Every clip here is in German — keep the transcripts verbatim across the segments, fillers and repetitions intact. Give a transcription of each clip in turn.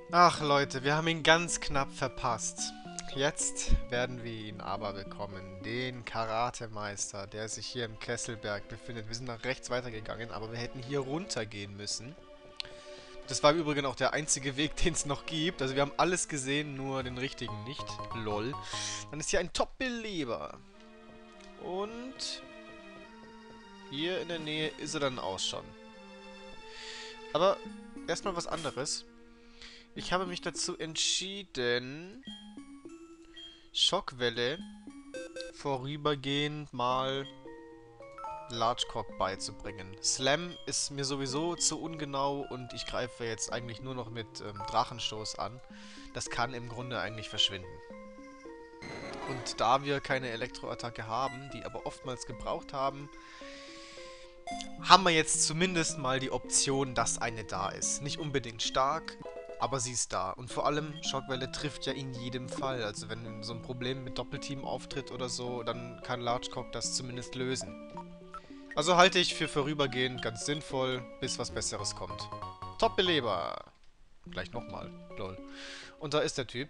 Ach Leute, wir haben ihn ganz knapp verpasst. Jetzt werden wir ihn aber bekommen. Den Karatemeister, der sich hier im Kesselberg befindet. Wir sind nach rechts weitergegangen, aber wir hätten hier runtergehen müssen. Das war im Übrigen auch der einzige Weg, den es noch gibt. Also wir haben alles gesehen, nur den richtigen nicht. Lol. Dann ist hier ein Top-Beleber. Und hier in der Nähe ist er dann auch schon. Aber erstmal was anderes. Ich habe mich dazu entschieden, Schockwelle vorübergehend mal Large Cock beizubringen. Slam ist mir sowieso zu ungenau und ich greife jetzt eigentlich nur noch mit ähm, Drachenstoß an. Das kann im Grunde eigentlich verschwinden. Und da wir keine Elektroattacke haben, die aber oftmals gebraucht haben, haben wir jetzt zumindest mal die Option, dass eine da ist. Nicht unbedingt stark, aber sie ist da. Und vor allem, Schockwelle trifft ja in jedem Fall. Also wenn so ein Problem mit Doppelteam auftritt oder so, dann kann Large Cock das zumindest lösen. Also halte ich für vorübergehend ganz sinnvoll, bis was Besseres kommt. Top-Beleber. Gleich nochmal. Lol. Und da ist der Typ.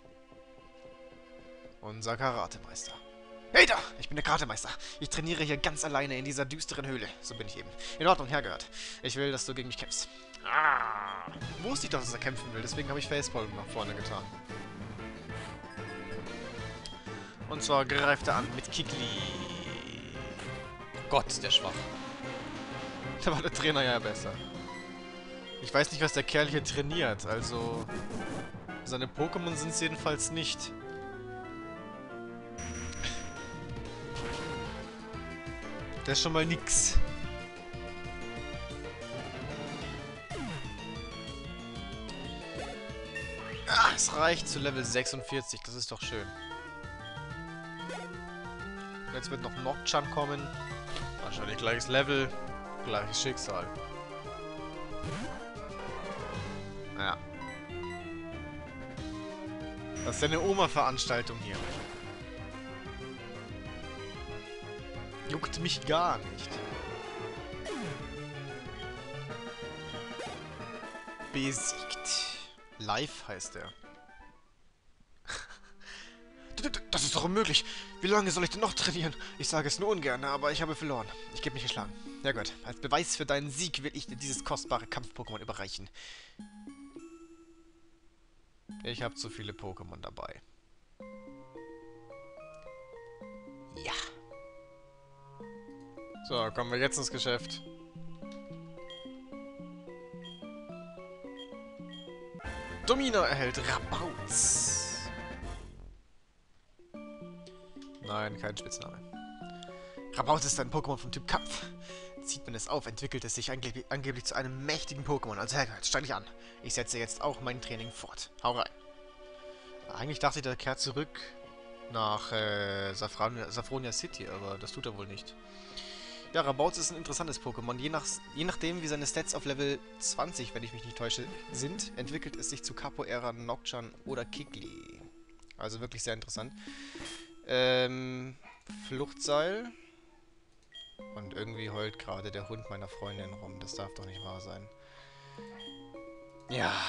Unser Karatemeister. Hey da! Ich bin der Karatemeister. Ich trainiere hier ganz alleine in dieser düsteren Höhle. So bin ich eben. In Ordnung, hergehört. Ich will, dass du gegen mich kämpfst. Ah! Wusste ich doch, dass er kämpfen will. Deswegen habe ich Facepalm nach vorne getan. Und zwar greift er an mit Kikli. Gott, der schwach. Da war der Trainer ja besser. Ich weiß nicht, was der Kerl hier trainiert. Also, seine Pokémon sind es jedenfalls nicht. Das ist schon mal nix. Ah, es reicht zu Level sechsundvierzig. Das ist doch schön. Jetzt wird noch Nocturne kommen. Wahrscheinlich gleiches Level, gleiches Schicksal. Ja. Das ist ja eine Oma-Veranstaltung hier. Juckt mich gar nicht. Besiegt. Live heißt er. Das ist doch unmöglich. Wie lange soll ich denn noch trainieren? Ich sage es nur ungern, aber ich habe verloren. Ich gebe mich geschlagen. Ja gut, als Beweis für deinen Sieg will ich dir dieses kostbare Kampf-Pokémon überreichen. Ich habe zu viele Pokémon dabei. Ja. So, kommen wir jetzt ins Geschäft. Domina erhält Rabauz. Nein, kein Spitzname. Rabauz ist ein Pokémon vom Typ Kampf. Zieht man es auf, entwickelt es sich angeblich, angeblich zu einem mächtigen Pokémon. Also hergehört, steig dich an. Ich setze jetzt auch mein Training fort. Hau rein. Eigentlich dachte ich, der kehrt zurück nach äh, Safran Safronia City, aber das tut er wohl nicht. Ja, Rabauz ist ein interessantes Pokémon. Je, nach, je nachdem, wie seine Stats auf Level zwanzig, wenn ich mich nicht täusche, sind, entwickelt es sich zu Capoeira, Nocturne oder Kikli. Also wirklich sehr interessant. Ähm, Fluchtseil. Und irgendwie heult gerade der Hund meiner Freundin rum. Das darf doch nicht wahr sein. Ja.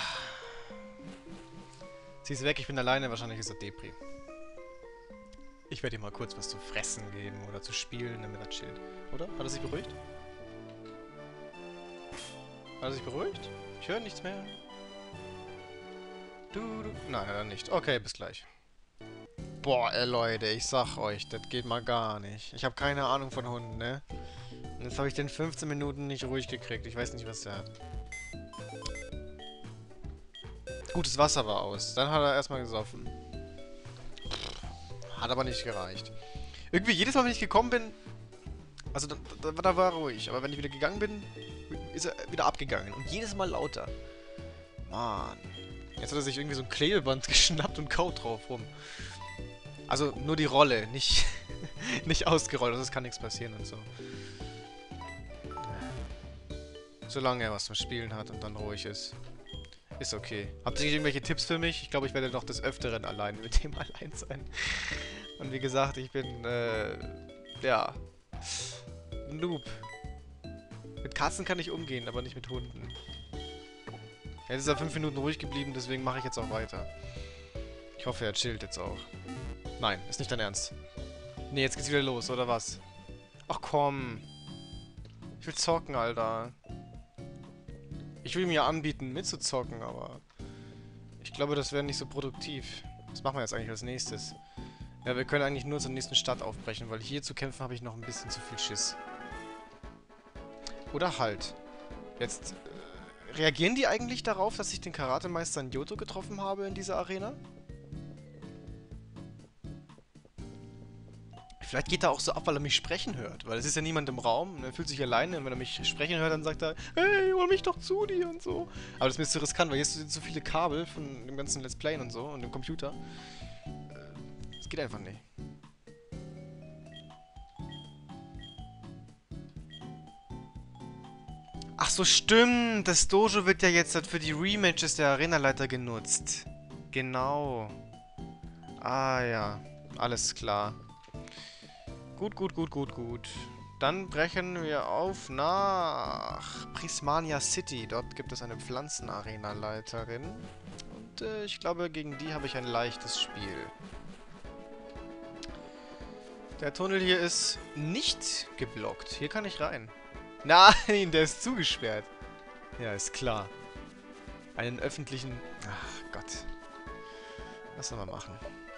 Sie ist weg, ich bin alleine. Wahrscheinlich ist er Depri. Ich werde ihm mal kurz was zu fressen geben oder zu spielen, damit er chillt. Oder? Hat er sich beruhigt? Hat er sich beruhigt? Ich höre nichts mehr. Du, du. Nein, hat er nicht. Okay, bis gleich. Boah, ey Leute, ich sag euch, das geht mal gar nicht. Ich habe keine Ahnung von Hunden, ne? Und jetzt habe ich den fünfzehn Minuten nicht ruhig gekriegt. Ich weiß nicht, was der hat. Gutes Wasser war aus. Dann hat er erstmal gesoffen. Hat aber nicht gereicht. Irgendwie jedes Mal, wenn ich gekommen bin... Also, da, da, da war er ruhig. Aber wenn ich wieder gegangen bin, ist er wieder abgegangen. Und jedes Mal lauter. Mann. Jetzt hat er sich irgendwie so ein Klebeband geschnappt und kaut drauf rum. Also, nur die Rolle. Nicht, nicht ausgerollt. Also, es kann nichts passieren und so. Solange er was zum Spielen hat und dann ruhig ist. Ist okay. Habt ihr irgendwelche Tipps für mich? Ich glaube, ich werde noch des Öfteren allein mit dem allein sein. Und wie gesagt, ich bin, äh, ja, Noob. Mit Katzen kann ich umgehen, aber nicht mit Hunden. Jetzt ist er fünf Minuten ruhig geblieben, deswegen mache ich jetzt auch weiter. Ich hoffe, er chillt jetzt auch. Nein, ist nicht dein Ernst. Nee, jetzt geht's wieder los, oder was? Ach komm. Ich will zocken, Alter. Ich will mir anbieten, mitzuzocken, aber... Ich glaube, das wäre nicht so produktiv. Was machen wir jetzt eigentlich als nächstes? Ja, wir können eigentlich nur zur nächsten Stadt aufbrechen, weil hier zu kämpfen habe ich noch ein bisschen zu viel Schiss. Oder halt. Jetzt... Äh, reagieren die eigentlich darauf, dass ich den Karatemeister in Johto getroffen habe in dieser Arena? Vielleicht geht er auch so ab, weil er mich sprechen hört. Weil es ist ja niemand im Raum und er fühlt sich alleine. Und wenn er mich sprechen hört, dann sagt er, hey, hol mich doch zu dir und so. Aber das ist mir zu riskant, weil hier sind so viele Kabel von dem ganzen Let's Playen und so und dem Computer. Das geht einfach nicht. Ach so, stimmt. Das Dojo wird ja jetzt halt für die Rematches der Arenaleiter genutzt. Genau. Ah ja, alles klar. Gut, gut, gut, gut, gut. Dann brechen wir auf nach Prismania City. Dort gibt es eine Pflanzenarena-Leiterin. Und äh, ich glaube, gegen die habe ich ein leichtes Spiel. Der Tunnel hier ist nicht geblockt. Hier kann ich rein. Nein, der ist zugesperrt. Ja, ist klar. Einen öffentlichen... Ach Gott. Was soll man machen?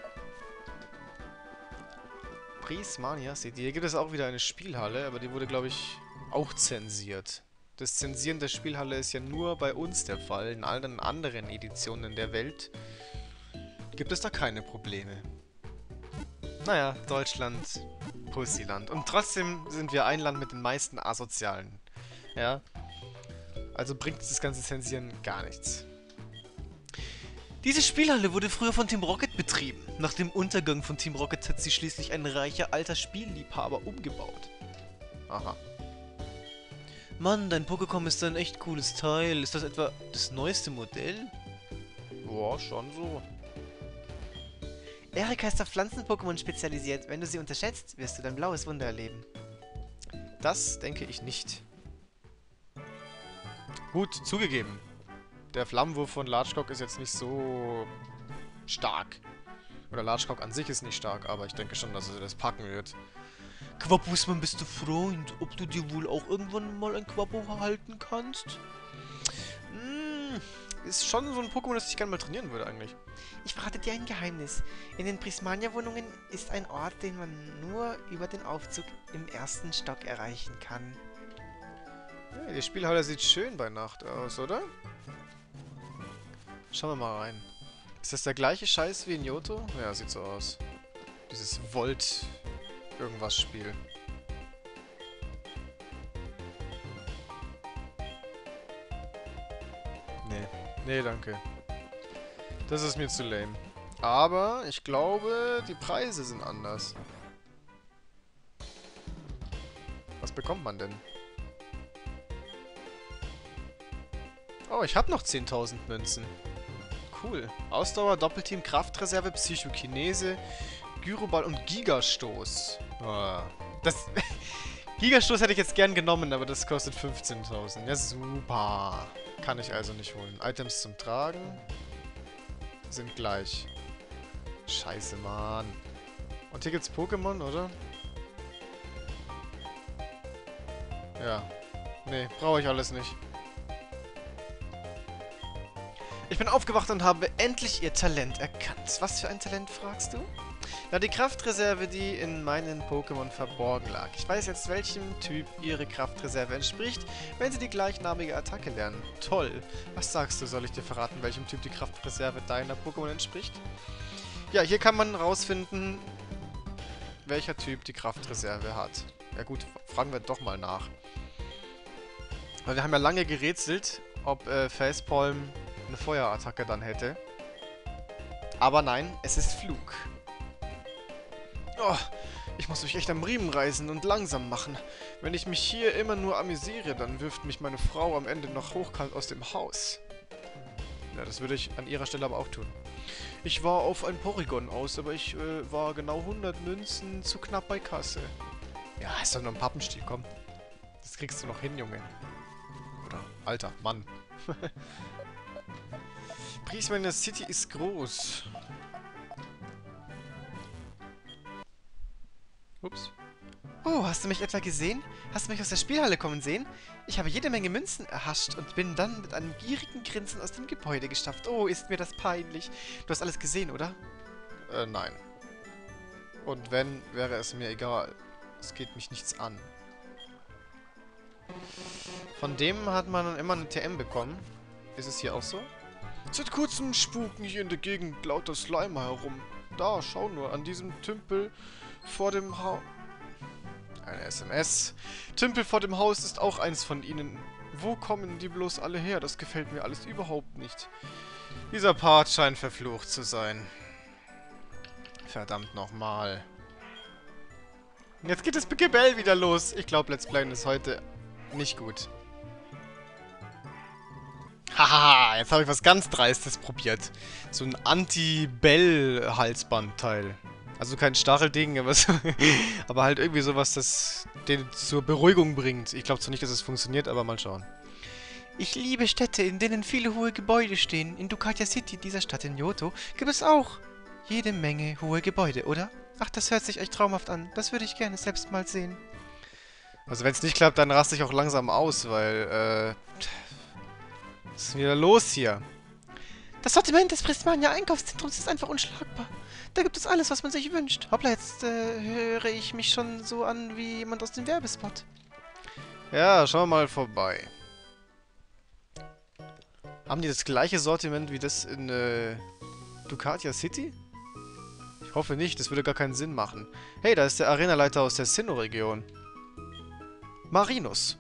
Prismania City. Hier gibt es auch wieder eine Spielhalle, aber die wurde, glaube ich, auch zensiert. Das Zensieren der Spielhalle ist ja nur bei uns der Fall. In allen anderen Editionen der Welt gibt es da keine Probleme. Naja, Deutschland, Pussyland. Und trotzdem sind wir ein Land mit den meisten Asozialen. Ja? Also bringt das ganze Zensieren gar nichts. Diese Spielhalle wurde früher von Team Rocket betrieben. Nach dem Untergang von Team Rocket hat sie schließlich ein reicher alter Spielliebhaber umgebaut. Aha. Mann, dein Pokécom ist ein echt cooles Teil. Ist das etwa das neueste Modell? Ja, schon so. Erika ist auf Pflanzen-Pokémon spezialisiert. Wenn du sie unterschätzt, wirst du dein blaues Wunder erleben. Das denke ich nicht. Gut, zugegeben. Der Flammenwurf von Largecock ist jetzt nicht so stark. Oder Largecock an sich ist nicht stark, aber ich denke schon, dass er das packen wird. Quappo ist mein bester Freund. Ob du dir wohl auch irgendwann mal ein Quappo halten kannst? Hm, ist schon so ein Pokémon, das ich gerne mal trainieren würde eigentlich. Ich verrate dir ein Geheimnis. In den Prismania-Wohnungen ist ein Ort, den man nur über den Aufzug im ersten Stock erreichen kann. Ja, die Spielhalle sieht schön bei Nacht aus, oder? Schauen wir mal rein. Ist das der gleiche Scheiß wie in Johto? Ja, sieht so aus. Dieses Volt-Irgendwas-Spiel. Nee. Nee, danke. Das ist mir zu lame. Aber ich glaube, die Preise sind anders. Was bekommt man denn? Oh, ich habe noch zehntausend Münzen. Cool. Ausdauer, Doppelteam, Kraftreserve, Psychokinese, Gyroball und Gigastoß. Oh, das... Gigastoß hätte ich jetzt gern genommen, aber das kostet fünfzehntausend. Ja, super. Kann ich also nicht holen. Items zum Tragen sind gleich. Scheiße, Mann. Und hier gibt's Pokémon, oder? Ja. Nee, brauche ich alles nicht. Ich bin aufgewacht und habe endlich ihr Talent erkannt. Was für ein Talent, fragst du? Na, die Kraftreserve, die in meinen Pokémon verborgen lag. Ich weiß jetzt, welchem Typ ihre Kraftreserve entspricht, wenn sie die gleichnamige Attacke lernen. Toll. Was sagst du, soll ich dir verraten, welchem Typ die Kraftreserve deiner Pokémon entspricht? Ja, hier kann man rausfinden, welcher Typ die Kraftreserve hat. Ja gut, fragen wir doch mal nach. Weil wir haben ja lange gerätselt, ob äh, Facepalm eine Feuerattacke dann hätte. Aber nein, es ist Flug. Oh, ich muss mich echt am Riemen reißen und langsam machen. Wenn ich mich hier immer nur amüsiere, dann wirft mich meine Frau am Ende noch hochkant aus dem Haus. Ja, das würde ich an ihrer Stelle aber auch tun. Ich war auf ein Porygon aus, aber ich äh, war genau hundert Münzen zu knapp bei Kasse. Ja, ist doch nur ein Pappenstiel, komm. Das kriegst du noch hin, Junge. Oder, alter Mann. Ich meine, City ist groß. Ups. Oh, hast du mich etwa gesehen? Hast du mich aus der Spielhalle kommen sehen? Ich habe jede Menge Münzen erhascht und bin dann mit einem gierigen Grinsen aus dem Gebäude gestapft. Oh, ist mir das peinlich. Du hast alles gesehen, oder? Äh, nein. Und wenn, wäre es mir egal. Es geht mich nichts an. Von dem hat man immer eine T M bekommen. Ist es hier auch so? Seit kurzem spuken hier in der Gegend lauter Slimer herum. Da, schau nur, an diesem Tümpel vor dem Haus... Eine S M S. Tümpel vor dem Haus ist auch eins von ihnen. Wo kommen die bloß alle her? Das gefällt mir alles überhaupt nicht. Dieser Part scheint verflucht zu sein. Verdammt nochmal. Jetzt geht das Gebell wieder los. Ich glaube, Let's Playen ist heute nicht gut. Haha, jetzt habe ich was ganz Dreistes probiert. So ein Anti-Bell-Halsbandteil. Also kein Stachelding, aber, so aber halt irgendwie sowas, das den zur Beruhigung bringt. Ich glaube zwar nicht, dass es funktioniert, aber mal schauen. Ich liebe Städte, in denen viele hohe Gebäude stehen. In Ducatia City, dieser Stadt in Johto, gibt es auch jede Menge hohe Gebäude, oder? Ach, das hört sich echt traumhaft an. Das würde ich gerne selbst mal sehen. Also wenn es nicht klappt, dann raste ich auch langsam aus, weil, äh... was ist denn wieder los hier? Das Sortiment des Prismania Einkaufszentrums ist einfach unschlagbar. Da gibt es alles, was man sich wünscht. Hoppla, jetzt äh, höre ich mich schon so an wie jemand aus dem Werbespot. Ja, schauen wir mal vorbei. Haben die das gleiche Sortiment wie das in äh, Ducatia City? Ich hoffe nicht, das würde gar keinen Sinn machen. Hey, da ist der Arenaleiter aus der Sinnoh-Region. Marinus.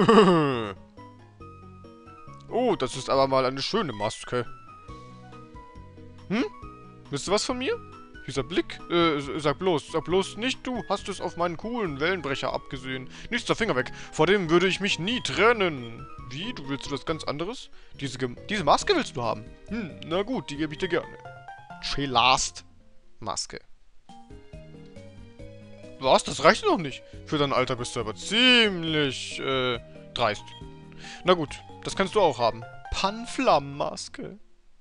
Oh, das ist aber mal eine schöne Maske. Hm? Willst du was von mir? Dieser Blick, äh, sag bloß, sag bloß nicht, du hast es auf meinen coolen Wellenbrecher abgesehen. Nichts, der Finger weg. Vor dem würde ich mich nie trennen. Wie? Du willst was ganz anderes? Diese, diese Maske willst du haben? Hm, na gut, die gebe ich dir gerne. Chelast Maske. Was? Das reicht noch nicht. Für dein Alter bist du aber ziemlich, äh, dreist. Na gut, das kannst du auch haben. Panflammmaske.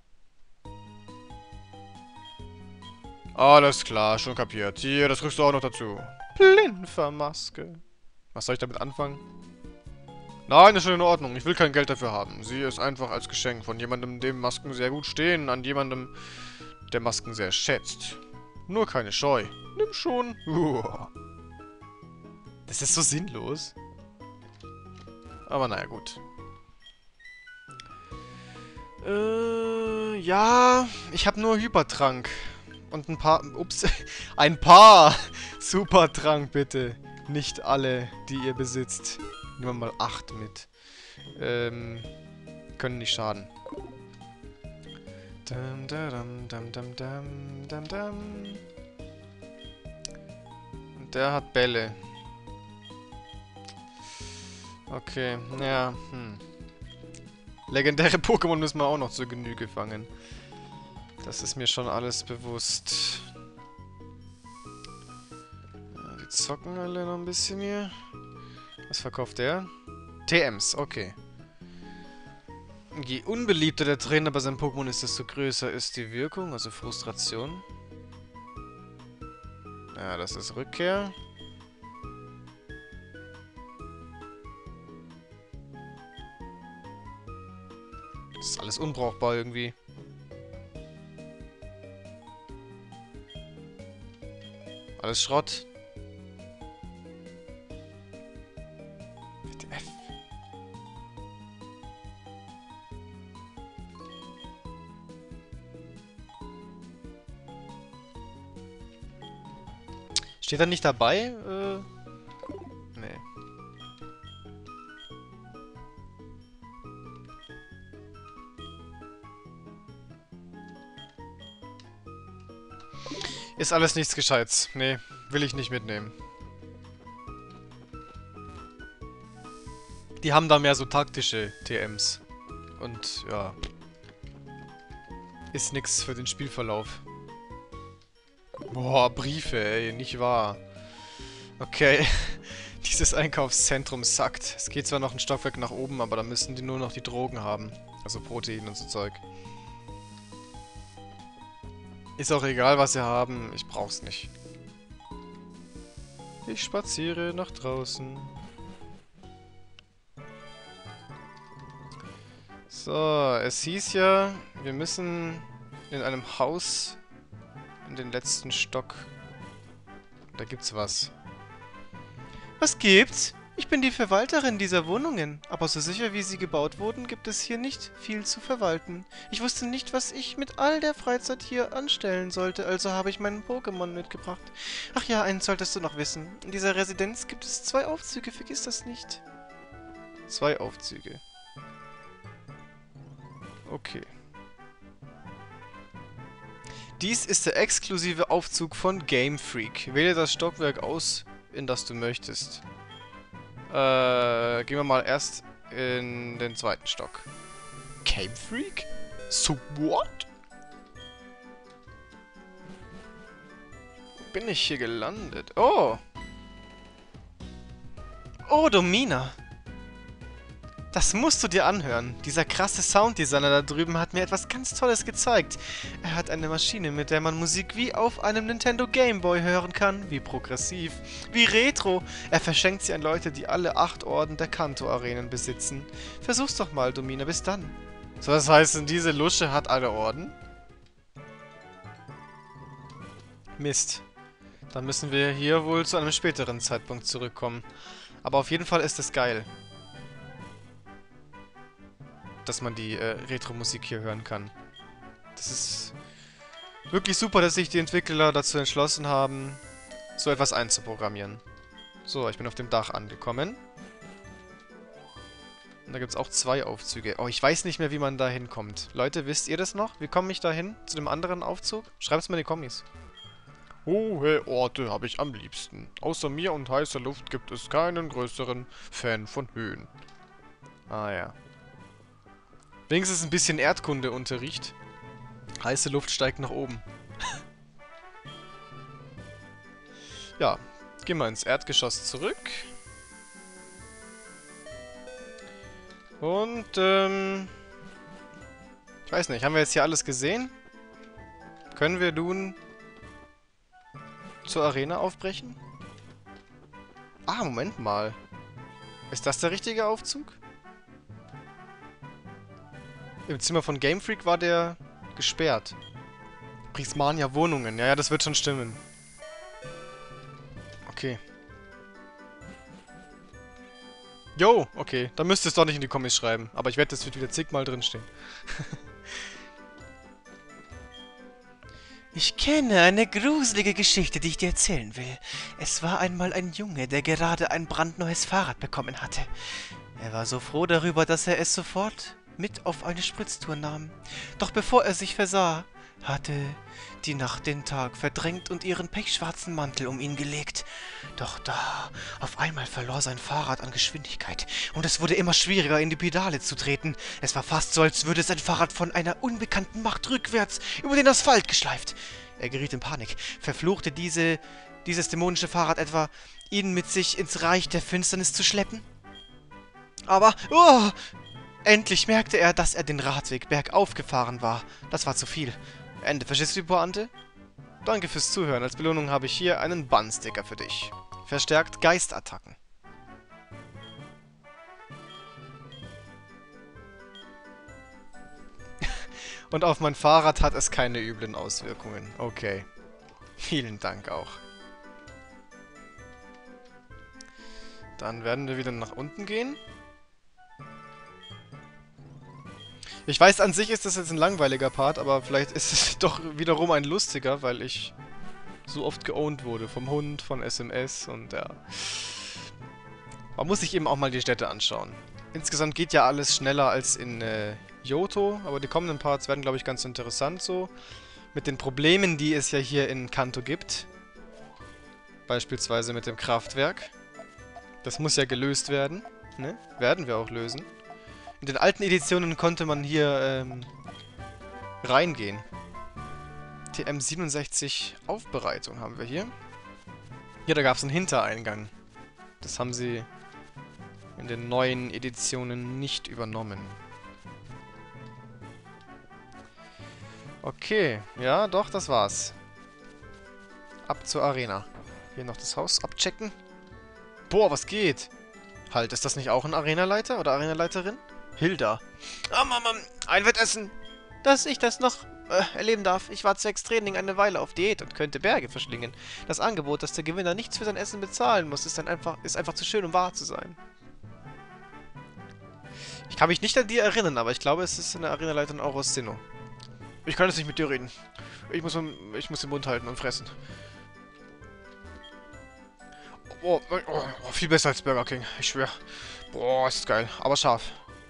Alles klar, schon kapiert. Hier, das kriegst du auch noch dazu. Plinfermaske. Was soll ich damit anfangen? Nein, ist schon in Ordnung. Ich will kein Geld dafür haben. Sie ist einfach als Geschenk von jemandem, dem Masken sehr gut stehen, an jemandem, der Masken sehr schätzt. Nur keine Scheu. Nimm schon. Uah. Das ist so sinnlos. Aber naja, gut. Äh, ja, ich habe nur Hypertrank. Und ein paar... Ups. Ein paar Supertrank, bitte. Nicht alle, die ihr besitzt. Nehmen wir mal acht mit. Ähm, können nicht schaden. Dum, dum, dum, dum, dum, dum, dum. Und der hat Bälle. Okay, ja, hm. Legendäre Pokémon müssen wir auch noch zur Genüge fangen. Das ist mir schon alles bewusst. Ja, die zocken alle noch ein bisschen hier. Was verkauft der? T Ms, okay. Je unbeliebter der Trainer bei seinem Pokémon ist, desto größer ist die Wirkung, also Frustration. Ja, das ist Rückkehr. Das ist alles unbrauchbar irgendwie. Alles Schrott. W T F. Steht da nicht dabei? Äh, nee. Ist alles nichts Gescheites. Nee, will ich nicht mitnehmen. Die haben da mehr so taktische T Ms. Und, ja. Ist nix für den Spielverlauf. Boah, Briefe, ey, nicht wahr. Okay. Dieses Einkaufszentrum sackt. Es geht zwar noch ein Stockwerk nach oben, aber da müssen die nur noch die Drogen haben. Also Protein und so Zeug. Ist auch egal, was sie haben. Ich brauch's nicht. Ich spaziere nach draußen. So, es hieß ja, wir müssen in einem Haus in den letzten Stock. Da gibt's was. Was gibt's? Ich bin die Verwalterin dieser Wohnungen, aber so sicher wie sie gebaut wurden, gibt es hier nicht viel zu verwalten. Ich wusste nicht, was ich mit all der Freizeit hier anstellen sollte, also habe ich meinen Pokémon mitgebracht. Ach ja, eins solltest du noch wissen. In dieser Residenz gibt es zwei Aufzüge, vergiss das nicht. Zwei Aufzüge. Okay. Dies ist der exklusive Aufzug von Game Freak. Wähle das Stockwerk aus, in das du möchtest. Äh, gehen wir mal erst in den zweiten Stock. Game Freak? So what? Wo bin ich hier gelandet? Oh! Oh, Domina! Das musst du dir anhören. Dieser krasse Sounddesigner da drüben hat mir etwas ganz Tolles gezeigt. Er hat eine Maschine, mit der man Musik wie auf einem Nintendo Game Boy hören kann. Wie progressiv. Wie retro. Er verschenkt sie an Leute, die alle acht Orden der Kanto-Arenen besitzen. Versuch's doch mal, Domina. Bis dann. So, das heißt, diese Lusche hat alle Orden? Mist. Dann müssen wir hier wohl zu einem späteren Zeitpunkt zurückkommen. Aber auf jeden Fall ist es geil, dass man die äh, Retro-Musik hier hören kann. Das ist wirklich super, dass sich die Entwickler dazu entschlossen haben, so etwas einzuprogrammieren. So, ich bin auf dem Dach angekommen. Und da gibt es auch zwei Aufzüge. Oh, ich weiß nicht mehr, wie man da hinkommt. Leute, wisst ihr das noch? Wie komme ich da hin? Zu dem anderen Aufzug? Schreibt es mal in die Kommis. Hohe Orte habe ich am liebsten. Außer mir und heißer Luft gibt es keinen größeren Fan von Höhen. Ah ja. Wenigstens ein bisschen Erdkundeunterricht. Heiße Luft steigt nach oben. Ja, gehen wir ins Erdgeschoss zurück. Und, ähm... ich weiß nicht, haben wir jetzt hier alles gesehen? Können wir nun zur Arena aufbrechen? Ah, Moment mal. Ist das der richtige Aufzug? Im Zimmer von Game Freak war der gesperrt. Prismania Wohnungen. Ja, ja, das wird schon stimmen. Okay. Jo, okay. Dann müsst ihr es doch nicht in die Kommis schreiben. Aber ich werde, das wird wieder zigmal drinstehen. Ich kenne eine gruselige Geschichte, die ich dir erzählen will. Es war einmal ein Junge, der gerade ein brandneues Fahrrad bekommen hatte. Er war so froh darüber, dass er es sofort mit auf eine Spritztour nahm. Doch bevor er sich versah, hatte die Nacht den Tag verdrängt und ihren pechschwarzen Mantel um ihn gelegt. Doch da, auf einmal verlor sein Fahrrad an Geschwindigkeit und es wurde immer schwieriger, in die Pedale zu treten. Es war fast so, als würde sein Fahrrad von einer unbekannten Macht rückwärts über den Asphalt geschleift. Er geriet in Panik, verfluchte diese, dieses dämonische Fahrrad etwa, ihn mit sich ins Reich der Finsternis zu schleppen? Aber, oh! Endlich merkte er, dass er den Radweg bergauf gefahren war. Das war zu viel. Ende. Verstehst du die Pointe? Danke fürs Zuhören. Als Belohnung habe ich hier einen Bun-Sticker für dich. Verstärkt Geistattacken. Und auf mein Fahrrad hat es keine üblen Auswirkungen. Okay. Vielen Dank auch. Dann werden wir wieder nach unten gehen. Ich weiß, an sich ist das jetzt ein langweiliger Part, aber vielleicht ist es doch wiederum ein lustiger, weil ich so oft geowned wurde. Vom Hund, von S M S und ja. Man muss sich eben auch mal die Städte anschauen. Insgesamt geht ja alles schneller als in äh, Johto, aber die kommenden Parts werden, glaube ich, ganz interessant so. Mit den Problemen, die es ja hier in Kanto gibt. Beispielsweise mit dem Kraftwerk. Das muss ja gelöst werden, ne? Werden wir auch lösen. In den alten Editionen konnte man hier ähm, reingehen. T M siebenundsechzig Aufbereitung haben wir hier. Hier, da gab es einen Hintereingang. Das haben sie in den neuen Editionen nicht übernommen. Okay, ja, doch, das war's. Ab zur Arena. Hier noch das Haus abchecken. Boah, was geht? Halt, ist das nicht auch ein Arenaleiter oder Arenaleiterin? Hilda. Oh, Mama, ein Wettessen. Dass ich das noch äh, erleben darf. Ich war zwecks Training eine Weile auf Diät und könnte Berge verschlingen. Das Angebot, dass der Gewinner nichts für sein Essen bezahlen muss, ist, dann einfach, ist einfach zu schön, um wahr zu sein. Ich kann mich nicht an die erinnern, aber ich glaube, es ist eine Arenaleiterin auch aus Sinnoh. Ich kann jetzt nicht mit dir reden. Ich muss, ich muss den Mund halten und fressen. Oh, oh, oh, viel besser als Burger King. Ich schwöre. Boah, ist geil. Aber scharf.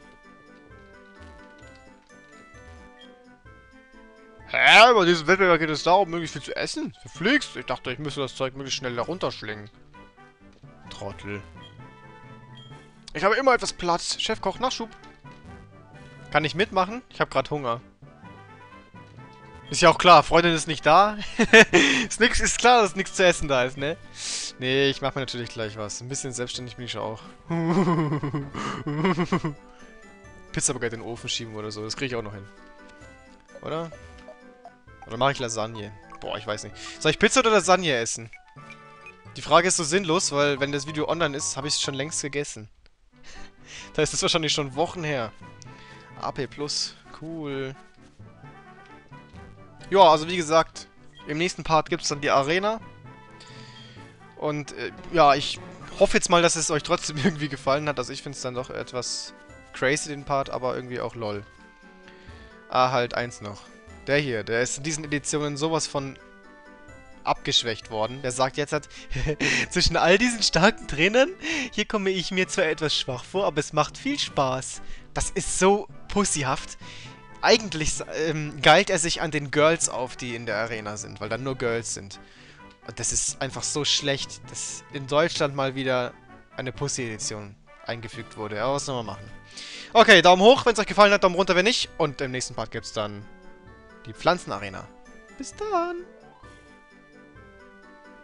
Hä? Bei diesem Wettbewerb geht es darum, möglichst viel zu essen? Verflixt? Ich dachte, ich müsste das Zeug möglichst schnell da runterschlingen. Trottel. Ich habe immer etwas Platz. Chefkoch, Nachschub. Kann ich mitmachen? Ich habe gerade Hunger. Ist ja auch klar, Freundin ist nicht da. ist, nix, ist klar, dass nichts zu essen da ist, ne? Nee, ich mache mir natürlich gleich was. Ein bisschen selbstständig bin ich schon auch. Pizzabaguette in den Ofen schieben oder so, das kriege ich auch noch hin. Oder? Oder mache ich Lasagne? Boah, ich weiß nicht. Soll ich Pizza oder Lasagne essen? Die Frage ist so sinnlos, weil wenn das Video online ist, habe ich es schon längst gegessen. Da ist es wahrscheinlich schon Wochen her. A P Plus, cool. Ja, also wie gesagt, im nächsten Part gibt es dann die Arena. Und äh, ja, ich hoffe jetzt mal, dass es euch trotzdem irgendwie gefallen hat. Also ich finde es dann doch etwas crazy, den Part, aber irgendwie auch lol. Ah, halt eins noch. Der hier, der ist in diesen Editionen sowas von abgeschwächt worden. Der sagt jetzt halt, zwischen all diesen starken Trainern, hier komme ich mir zwar etwas schwach vor, aber es macht viel Spaß. Das ist so pussyhaft. Eigentlich ähm, geilt er sich an den Girls auf, die in der Arena sind, weil da nur Girls sind. Und das ist einfach so schlecht, dass in Deutschland mal wieder eine Pussy-Edition eingefügt wurde. Aber was soll man machen? Okay, Daumen hoch, wenn es euch gefallen hat, Daumen runter, wenn nicht. Und im nächsten Part gibt es dann die Pflanzenarena. Bis dann!